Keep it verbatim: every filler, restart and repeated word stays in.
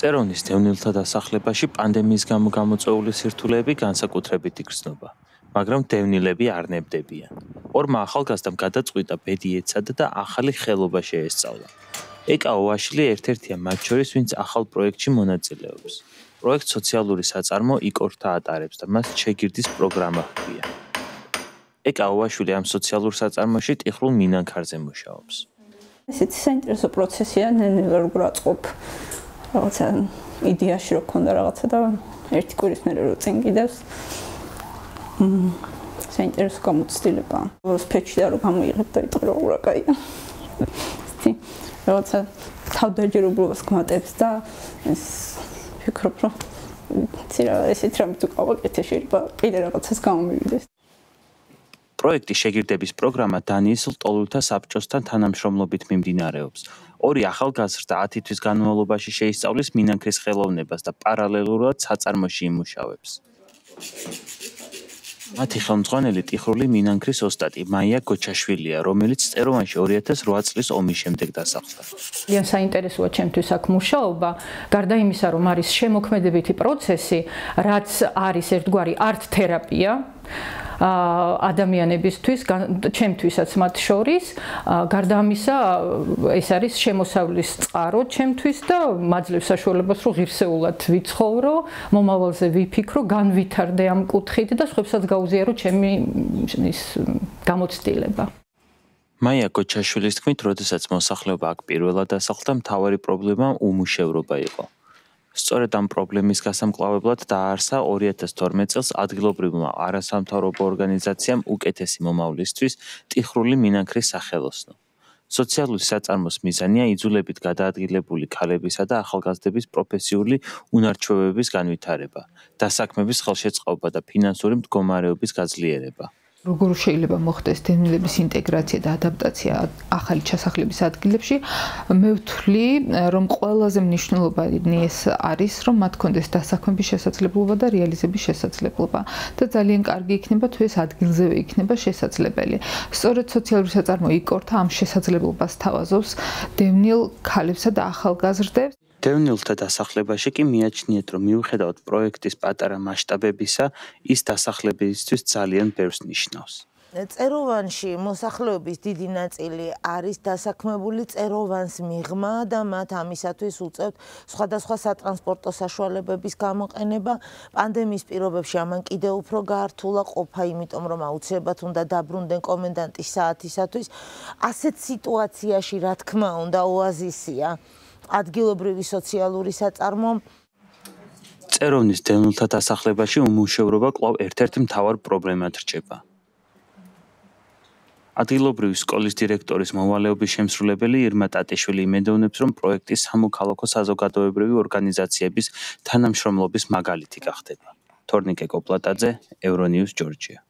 წეროვნის დევნილთა დასახლებაში პანდემიის გამო გამოწვეული სირთულეები განსაკუთრებით იგრძნობა, მაგრამ დევნილები არ ნებდებიან. ორმა ახალგაზრდამ გადაწყვიტა ბედი ეცადა და ახალი ხელობა შეესწავლა. ეკა ოაშილი ერთ-ერთია მათ შორის, ვინც ახალ პროექტში მონაწილეობს. პროექტ სოციალური საწარმო იკორთა ატარებს და მას შეგირდის პროგრამა ჰქვია. ეკა ოაშვილი ამ სოციალურ საწარმოში ტიხრულ მინანქარზე მუშაობს. ესეთი საინტერესო პროცესია, ნელ-ნელა როგორ აწყობ რაღაცა იდეაში რო ქონდა რაღაცა და ერთი კვირის მერე რო წინ კიდევს. მმ საინტერესო გამოცდილება. სპეჩი და რო გამოიღებ და იტყვი რომ რა კაია. ისეთი რაღაცა თავდაჯერებლობას გმატებს და ეს ფიქრობ რომ ცირა ესეთ რამე თუ გავაკეთე შეიძლება კიდე რაღაცას გამომივიდეს. პროექტი შეგირდების პროგრამა დანიის ლტოლვილთა საბჭოსთან თანამშრომლობით მიმდინარეობს. ორი ახალგაზრდა ათი თვის განმავლობაში შეისწავლის მინანქრის ხელოვნებას და პარალელურად საწარმოში იმუშავებს. მათი ხელმძღვანელი ტიხრული მინანქრის ოსტატი მაია გოჩაშვილია, რომელიც წეროვანში ორი ათას რვა წლის ომის შემდეგ დასახლდა. ძალიან საინტერესოა ჩემთვის აქ მუშაობა, გარდა იმისა, რომ არის შემოქმედებითი პროცესი, რაც არის ერთგვარი არტ თერაპია ადამიანებისთვის, ჩემთვისაც მათ შორის, გარდა ამისა, ეს არის შემოსავლის წყარო ჩემთვის და მაძლევს საშუალებას, რომ ღირსეულად ვიცხოვრო, მომავალზე ვიფიქრო, განვითარდე ამ კუთხით და სხვებსაც გაუზიარო ჩემი ის გამოცდილება. მაია გოჩაშვილის თქმით, როდესაც მოსახლეობა აქ პირველად დასახლდა, მთავარი პრობლემა უმუშევრობა იყო. სწორედ ამ პრობლემის გასამკლავებლად დააარსა ორი ათას თორმეტ წელს ადგილობრივმა არასამთავრობო ორგანიზაციამ უკეთესი მომავლისთვის ტიხრული მინანქრის სახელოსნო. სოციალური საწარმოს მიზანია იძულებით გადაადგილებული ქალებისა და ახალგაზრდების პროფესიული უნარჩვევების განვითარება, დასაქმების ხელშეწყობა და ფინანსური მდგომარეობის გაძლიერება. როგორ შეიძლება მოხდეს დევნილების ინტეგრაცია და ადაპტაცია ახალი ჩასახლების ადგილებში, მე ვთვლი, რომ ყველაზე მნიშვნელოვანი ეს არის, რომ მათ კონდეს დასაქმების შესაძლებლობა და რეალიზების შესაძლებლობა და ძალიან კარგი იქნება თუ ეს ადგილზევე იქნება შესაძლებელი. სწორედ სოციალური საწარმო იკორთა ამ შესაძლებლობას თავაზობს დევნილ ქალებსა და ახალგაზრდებს. დევნილთა დასახლებაში კი მიაჩნიეთ, რომ მიუხედავად პროექტის პატარა მასშტაბებისა, ის დასახლებისთვის ძალიან ბევრს ნიშნავს. წეროვანში მოსახლეობის დიდი ნაწილი არის დასაქმებული წეროვანს მიღმა და მათ ამისათვის უწევთ სხვადასხვა სატრანსპორტო საშუალებების გამოყენება. პანდემიის პირობებში ამან კიდევ უფრო გაართულა ყოფა, იმიტომ რომ აუცილებლად უნდა დაბრუნდნენ კომენდანტის საათისათვის. ასეთ სიტუაციაში, რა თქმა უნდა, ოაზისია ადგილობრივი სოციალური საწარმო. წეროვნის დევნილთა დასახლებაში უმუშევრობა კვლავ ერთ-ერთი მთავარ პრობლემად რჩება. ადგილობრივი სკოლის დირექტორის მოვალეობის შემსრულებელი ირმა ტატიშვილი იმედოვნებს, რომ პროექტი სამოქალაქო საზოგადოებრივი ორგანიზაციების თანამშრომლობის მაგალითი გახდება. თორნიკე კოპლატაძე, ევრონიუს, ჯორჯია.